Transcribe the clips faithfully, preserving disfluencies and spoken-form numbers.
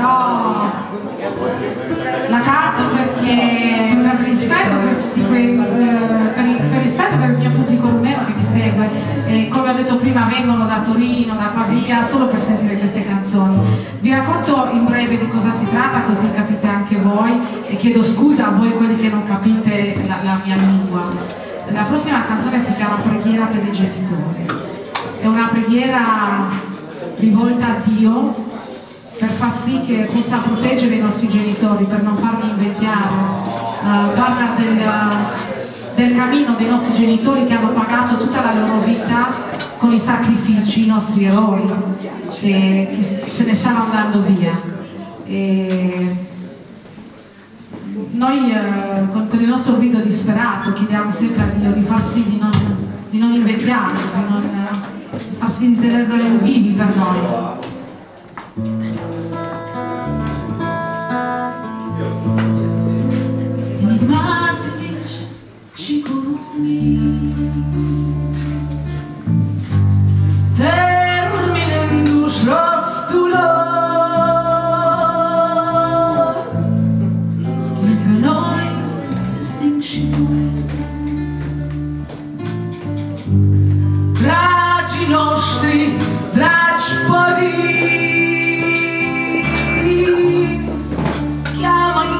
però la canto perché per rispetto per tutti quei, per, per rispetto per il mio pubblico rumeno che mi segue, e come ho detto prima vengono da Torino, da Pavia solo per sentire queste canzoni. Vi racconto in breve di cosa si tratta, così capite anche voi, e chiedo scusa a voi quelli che non capite la, la mia lingua. La prossima canzone si chiama Preghiera per i genitori. È una preghiera rivolta a Dio per far sì che possa proteggere i nostri genitori, per non farli invecchiare. Uh, parla del, del cammino dei nostri genitori che hanno pagato tutta la loro vita con i sacrifici, i nostri errori, e che se ne stanno andando via. E noi eh, con, con il nostro grido disperato chiediamo sempre a Dio di far sì di non, di non invecchiare, di non eh, far sì di tenerli vivi per noi. Terminando rostulor, mică noi se sting și noi, dragii noștri, dragi părinți, cheamă-i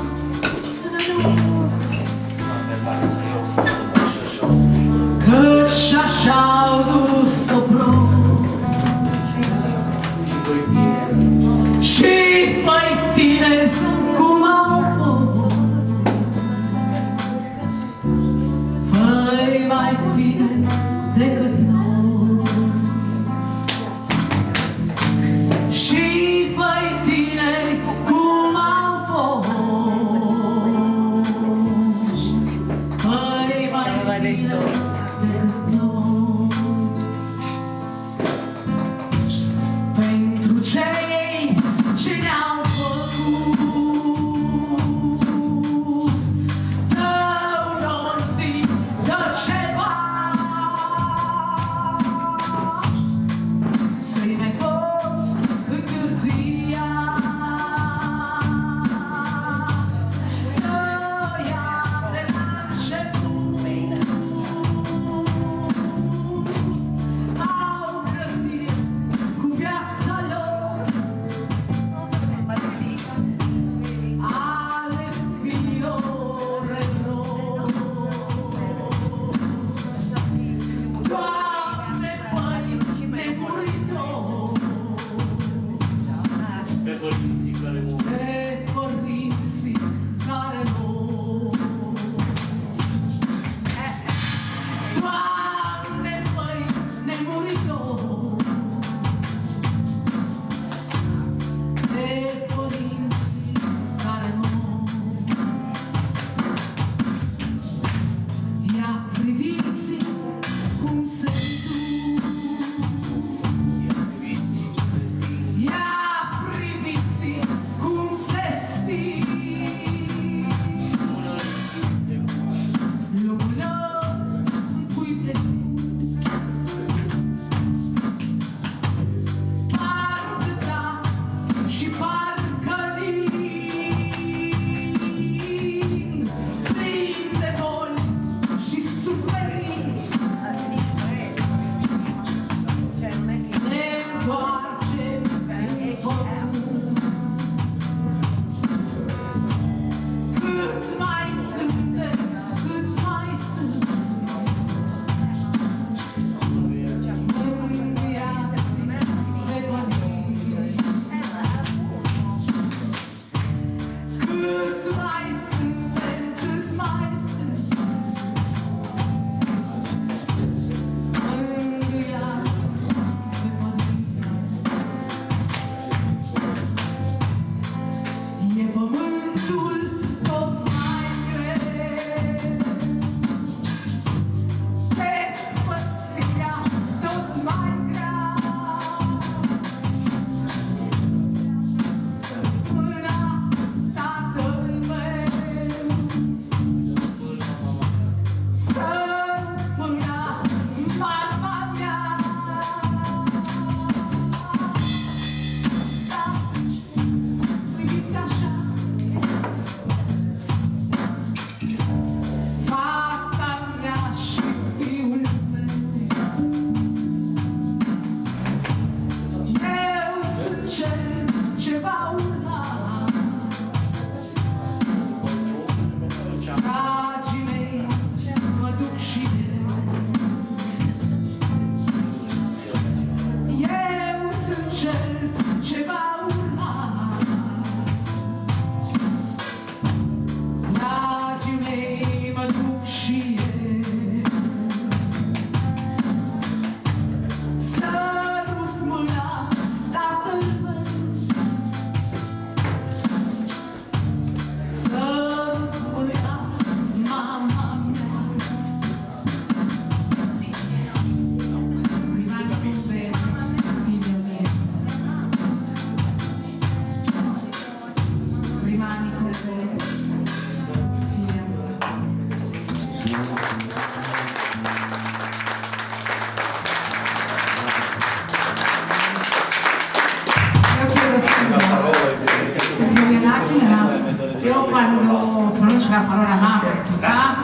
căci așa-au dus-o pro și mai tineri cum au fost, păi mai tineri decât noi, și păi tineri cum au fost, păi mai tineri decât noi. Pentru cei ce ne-au făcut dă-un ordin, dă ceva, să-i mai poți întârzia, să ia de la început. Au grăbit cu viața lor, ale fiilor lor. Doamne, Părinte nemuritor, pe părinții care mor, Doamne, Părinte nemuritor, pe părinții care mor. Ia priviți cum se duc, ia priviți cum se c'è, c'è paura, fragile ma ducile, io se c'è, c'è paura, fragile ma ducile. Io quando pronuncio la parola Mavertica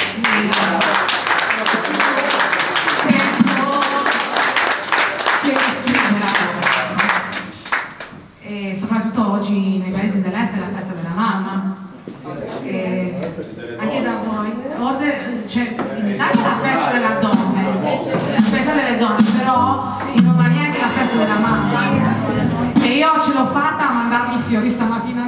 sento che mi stringe la gola, e soprattutto oggi nei paesi dell'est è la festa della mamma, e anche da voi, oltre, cioè, in Italia è la festa della donna, la festa delle donne, però in Romania è anche la festa della mamma, e io ce l'ho fatta a mandarmi i fiori stamattina